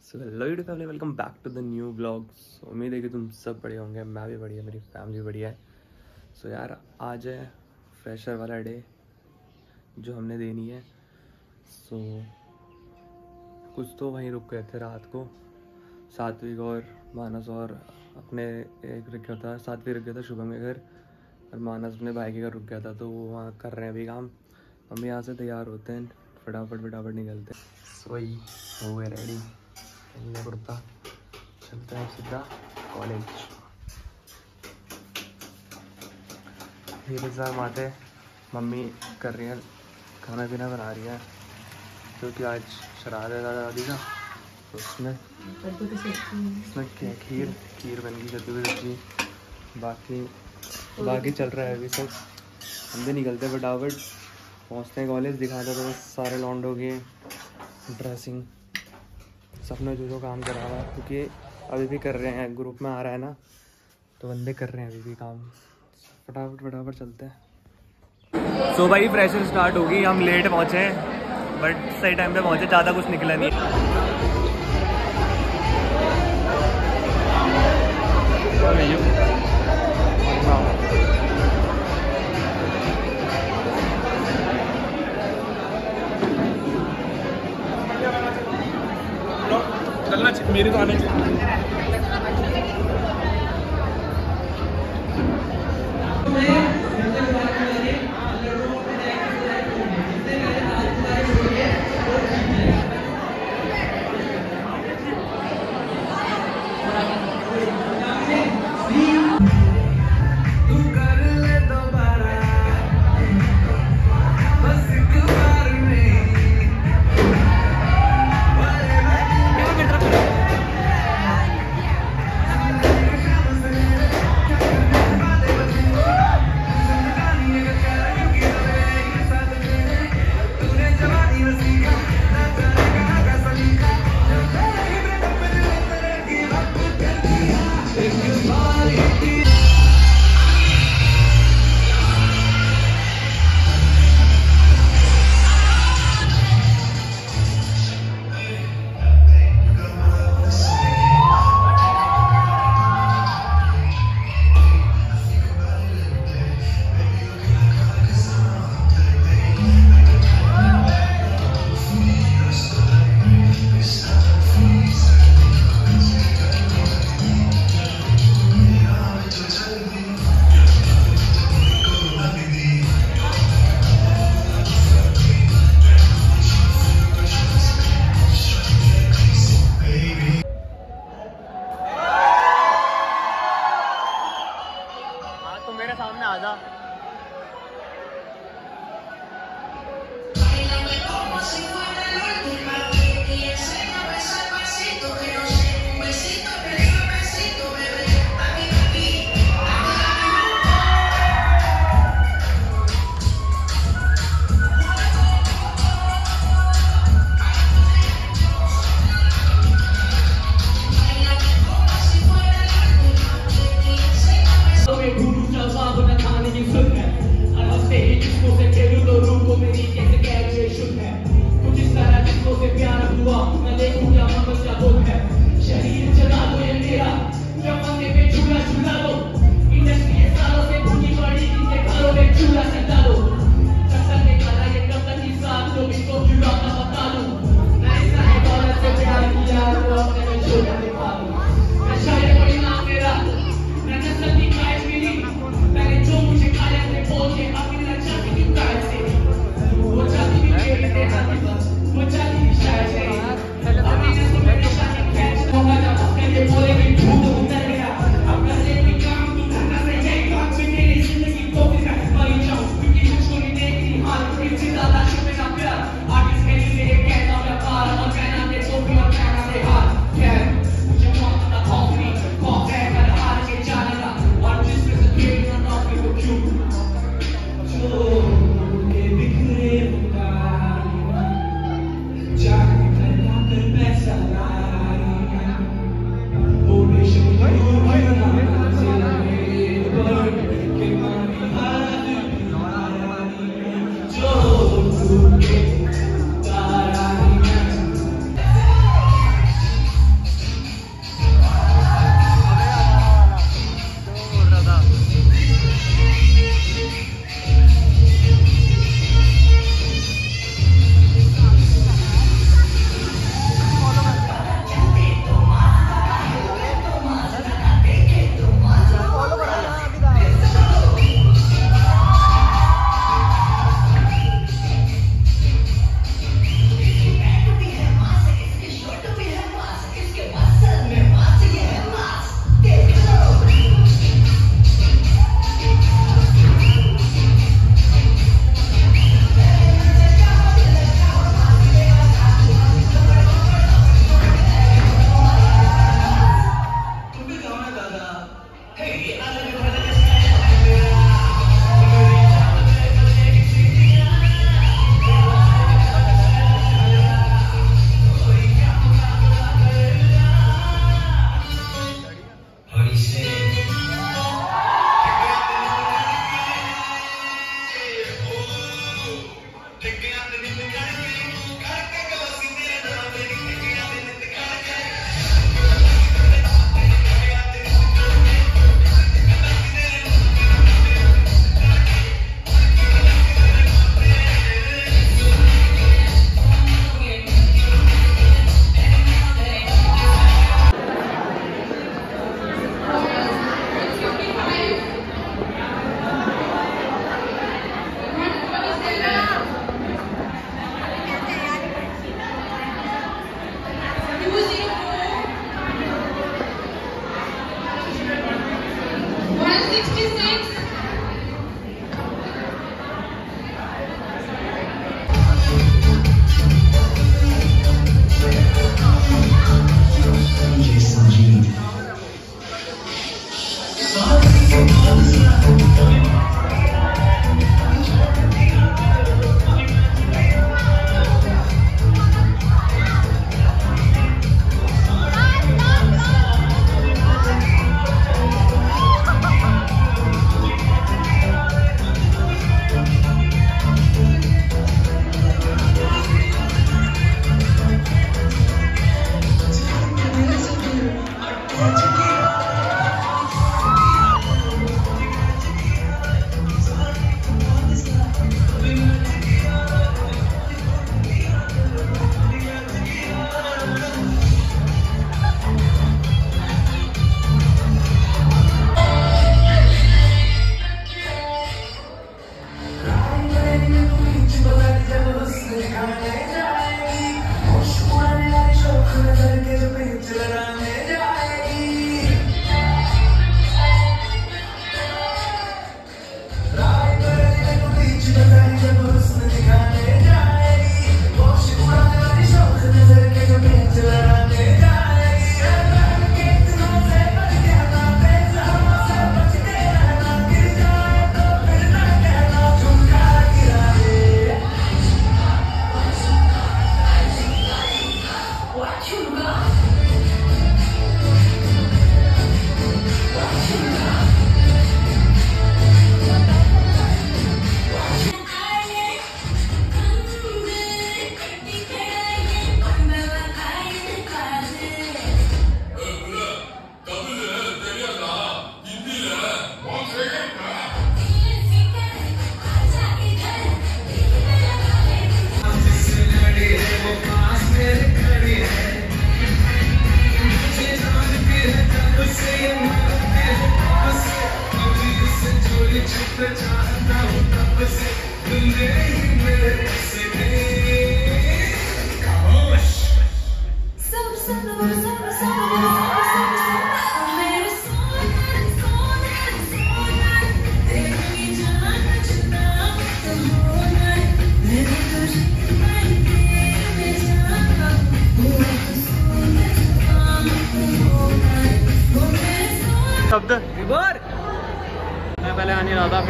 So hello YouTube family, welcome back to the new blogs. उम्मीद है कि तुम सब बढ़िया होंगे, मैं भी बढ़िया, मेरी फैमिली बढ़िया है। सो यार आज है फ्रेशर वाला डे जो हमने देनी है। सो कुछ तो वहीं रुक गए थे रात को, सात्विक और मानस, और अपने एक रुक गया था, सात्विक रुक गया था शुभम के घर, और मानस अपने भाई के घर रुक गया था। तो वो वहाँ कर रहे हैं अभी काम। हम यहाँ से तैयार होते हैं, फटाफट निकलते हैं। सो ही हो गए रेडी, कुर्ता, चलते हैं सीधा कॉलेज। धीरे से आते, मम्मी कर रही है खाना पीना, बना रही है क्योंकि आज श्राद्ध है दादी का। तो उसमें क्या खीर बन गई, कद्दू की सब्जी। बाकी चल रहा है अभी सब। हम भी निकलते हैं फटाफट, पहुँचते हैं कॉलेज। दिखाते तो बस सारे लॉन्डो की ड्रेसिंग सबने जो काम करा हुआ है, क्योंकि अभी भी कर रहे हैं, ग्रुप में आ रहा है ना, तो बंदे कर रहे हैं अभी भी काम। फटाफट चलते हैं। सो भाई फ्रेशर स्टार्ट होगी। हम लेट पहुँचे हैं बट सही टाइम पे पहुँचे, ज़्यादा कुछ निकला नहीं। चलना मेरे तो आने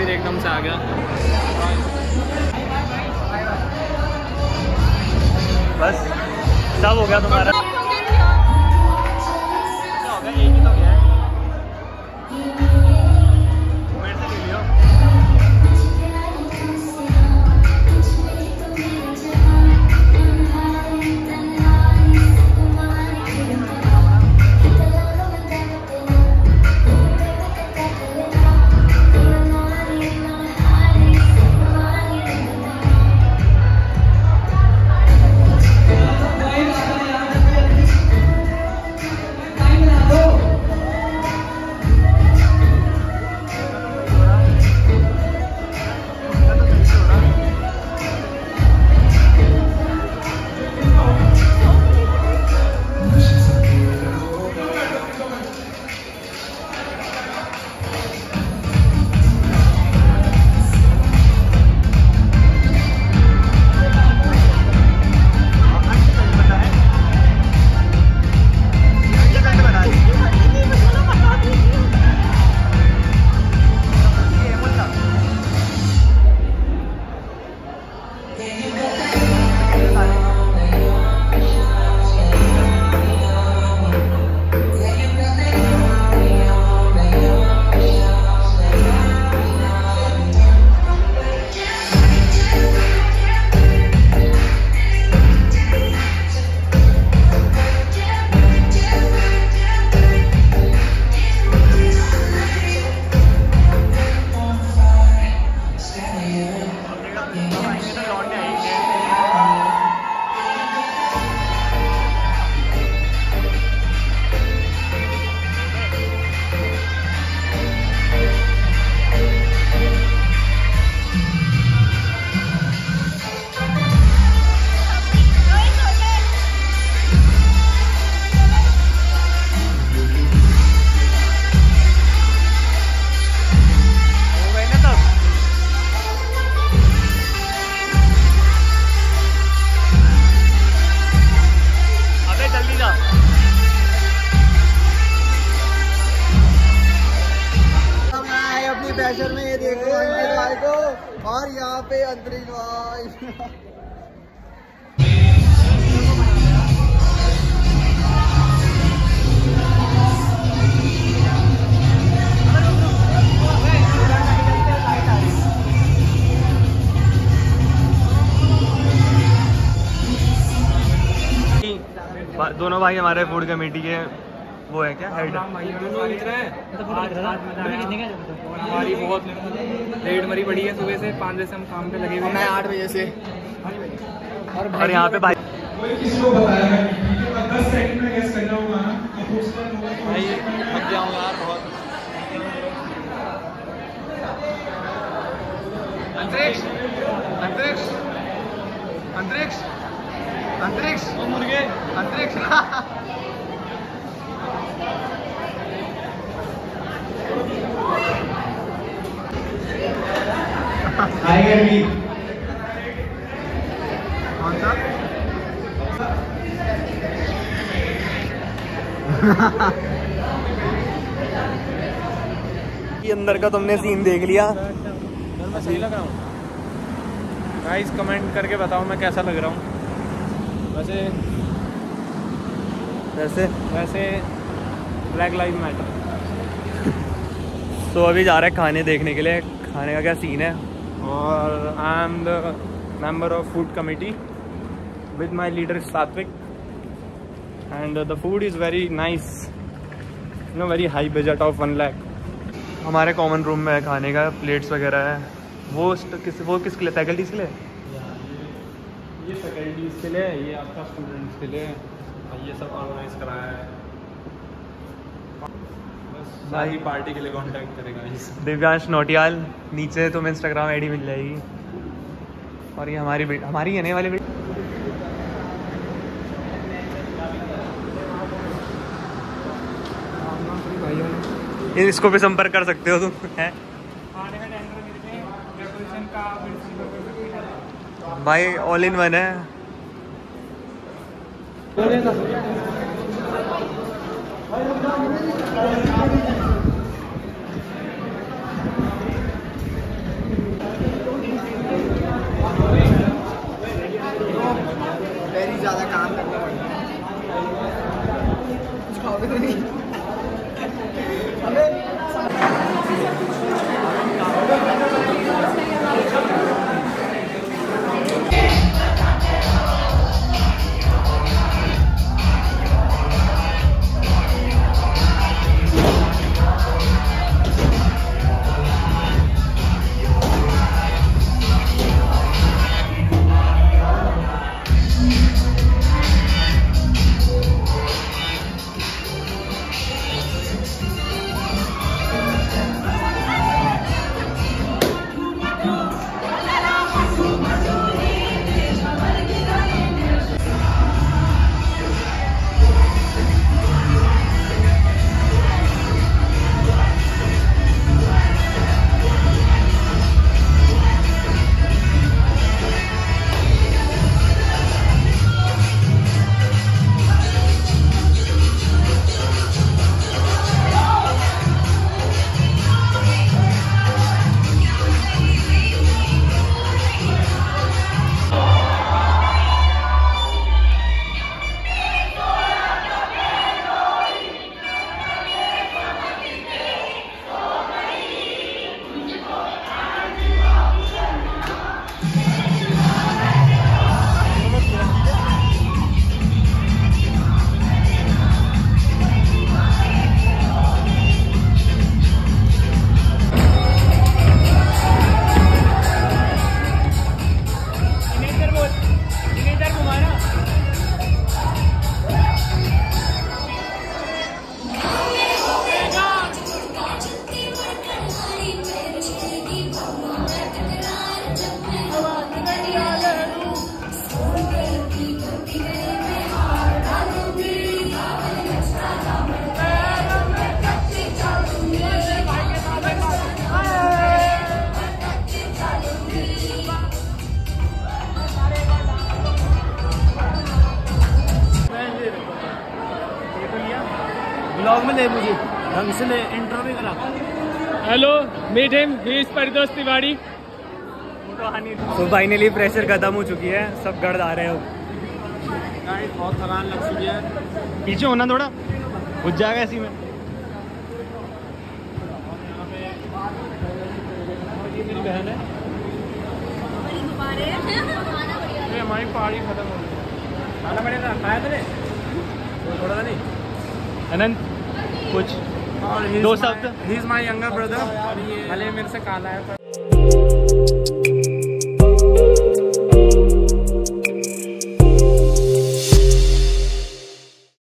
फिर एकदम से आ गया। बस सब हो गया तुम्हारा। प्रेशर में ये देखो अंकित भाई को, और यहाँ पे अंतरिक्ष भाई। दोनों भाई हमारे फूड कमेटी के वो है क्या हेड। हमारी बहुत लेट मरी पड़ी है सुबह से, 5 बजे से हम काम पे लगे हुए हैं। 8 बजे से। और यहाँ पे भाई किसको बताया है? 10 सेकंड में गेस करना होगा ना। भाई थक गया हूँ यार बहुत। अंतरिक्ष अंतरिक्ष अंतरिक्ष अंतरिक्ष मुर्गे अंतरिक्ष। टाइगर भी कौन सा? ये अंदर का तुमने सीन देख लिया। मैं सही लग रहा हूँ? गाइस कमेंट करके बताओ मैं कैसा लग रहा हूँ। वैसे वैसे वैसे ब्लैक लाइव मैटर। तो अभी जा रहे हैं खाने देखने के लिए, खाने का क्या सीन है। और I am the member of food committee with my leader Satvik, and the food is very nice, you know, very high budget of 1 lakh. हमारे कॉमन रूम में है खाने का, प्लेट्स वगैरह है। वो किसके लिए? फैकल्टीज के लिए। ये फैकल्टीज के लिए, ये आपका स्टूडेंट्स के लिए, और ये सब ऑर्गेनाइज कराया है। बस सारी पार्टी के लिए कांटेक्ट करेगा इस दिव्यांश नोटियाल, नीचे तुम्हें इंस्टाग्राम आईडी मिल जाएगी। और ये हमारी आने वाली बेटी इसको भी संपर्क कर सकते हो तुम हैं भाई, ऑल इन वन है। वेरी ज़्यादा काम करना पड़ता है। कुछ खाओगे तो नहीं? ब्लॉग में ले मुझे ढंग से ले, इंट्रो भी करा। Hello meet him, he is Paritosh Tiwari. तो फाइनली प्रेशर खत्म हो चुकी है, सब गढ़ आ रहे हो। गाइस बहुत थकान लग चुकी है, पीछे होना थोड़ा उठ जाएगा इसी में। ये मेरी बहन है, हमारी पहाड़ी खत्म हो गई। खाना पड़ेगा, खाया तेरे थोड़ा सा नहीं अनंत कुछ दो शब्द। He is my younger brother, भले मेरे से काला है पर